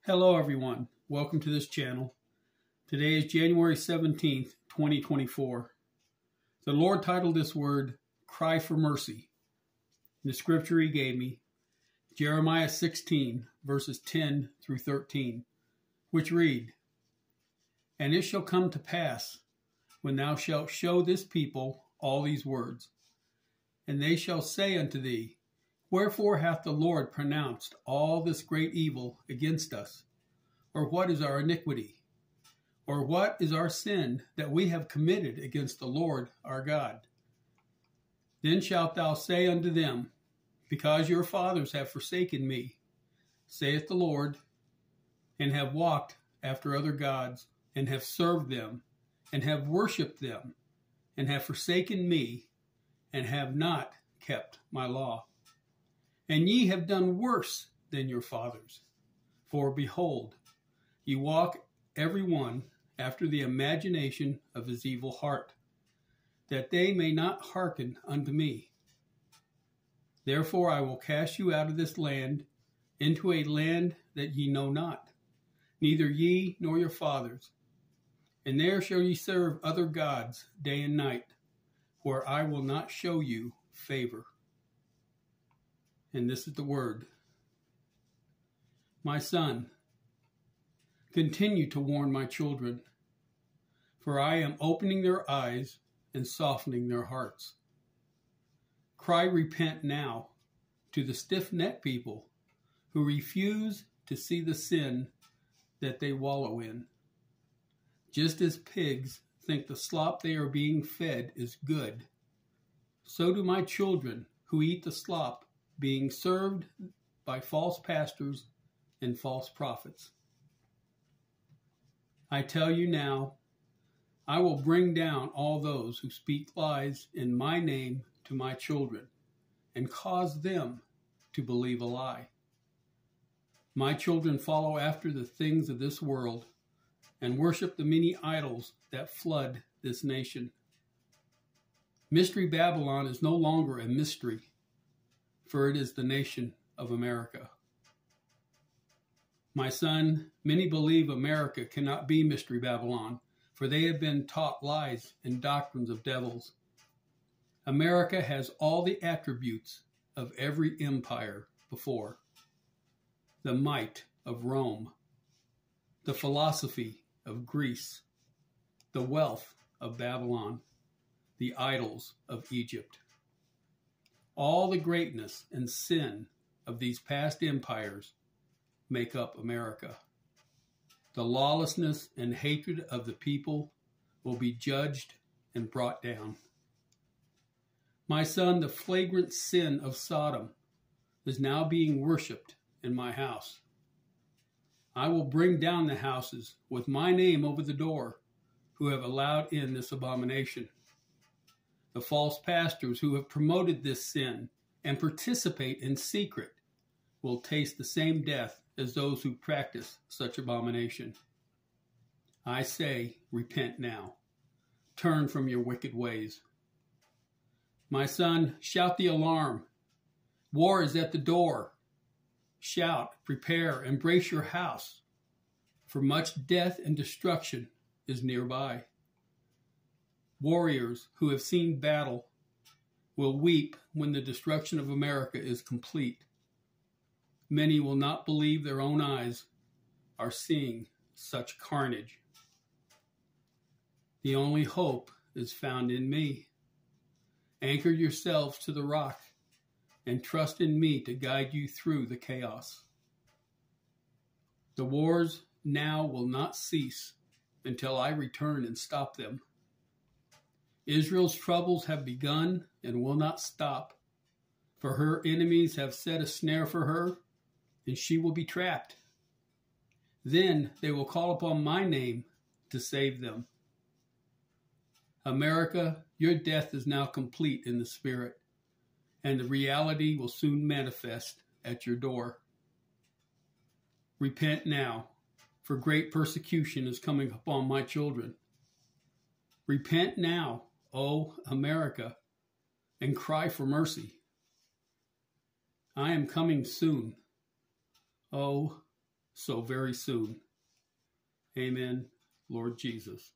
Hello everyone, welcome to this channel. Today is January 17th, 2024. The Lord titled this word, Cry for Mercy. The scripture he gave me, Jeremiah 16, verses 10 through 13, which read, And it shall come to pass, when thou shalt show this people all these words, and they shall say unto thee, Wherefore hath the Lord pronounced all this great evil against us? Or what is our iniquity? Or what is our sin that we have committed against the Lord our God? Then shalt thou say unto them, Because your fathers have forsaken me, saith the Lord, and have walked after other gods, and have served them, and have worshipped them, and have forsaken me, and have not kept my law. And ye have done worse than your fathers. For behold, ye walk every one after the imagination of his evil heart, that they may not hearken unto me. Therefore I will cast you out of this land into a land that ye know not, neither ye nor your fathers. And there shall ye serve other gods day and night, where I will not show you favor. And this is the word. My son, continue to warn my children, for I am opening their eyes and softening their hearts. Cry repent now to the stiff-necked people who refuse to see the sin that they wallow in. Just as pigs think the slop they are being fed is good, so do my children who eat the slop being served by false pastors and false prophets. I tell you now, I will bring down all those who speak lies in my name to my children, and cause them to believe a lie. My children follow after the things of this world, and worship the many idols that flood this nation. Mystery Babylon is no longer a mystery, for it is the nation of America. My son, many believe America cannot be Mystery Babylon, for they have been taught lies and doctrines of devils. America has all the attributes of every empire before: the might of Rome, the philosophy of Greece, the wealth of Babylon, the idols of Egypt. All the greatness and sin of these past empires make up America. The lawlessness and hatred of the people will be judged and brought down. My son, the flagrant sin of Sodom is now being worshipped in my house. I will bring down the houses with my name over the door who have allowed in this abomination. The false pastors who have promoted this sin and participate in secret will taste the same death as those who practice such abomination. I say, repent now. Turn from your wicked ways. My son, shout the alarm. War is at the door. Shout, prepare, and brace your house, for much death and destruction is nearby. Warriors who have seen battle will weep when the destruction of America is complete. Many will not believe their own eyes are seeing such carnage. The only hope is found in me. Anchor yourselves to the rock and trust in me to guide you through the chaos. The wars now will not cease until I return and stop them. Israel's troubles have begun and will not stop, for her enemies have set a snare for her, and she will be trapped. Then they will call upon my name to save them. America, your death is now complete in the spirit, and the reality will soon manifest at your door. Repent now, for great persecution is coming upon my children. Repent now, O America, and cry for mercy. I am coming soon. Oh, so very soon. Amen, Lord Jesus.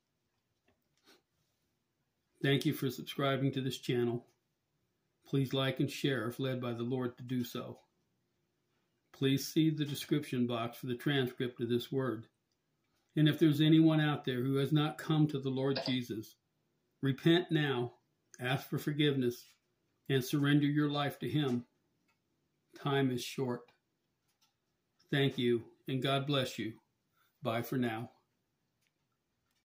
Thank you for subscribing to this channel. Please like and share if led by the Lord to do so. Please see the description box for the transcript of this word. And if there's anyone out there who has not come to the Lord Jesus, repent now, ask for forgiveness, and surrender your life to Him. Time is short. Thank you, and God bless you. Bye for now.